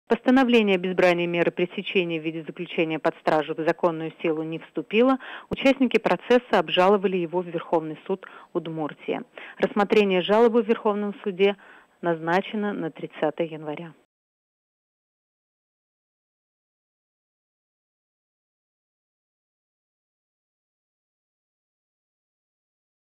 Постановление о безбрании меры пресечения в виде заключения под стражу в законную силу не вступило. Участники процесса обжаловали его в Верховный суд Удмуртии. Рассмотрение жалобы в Верховном суде назначено на 30 января.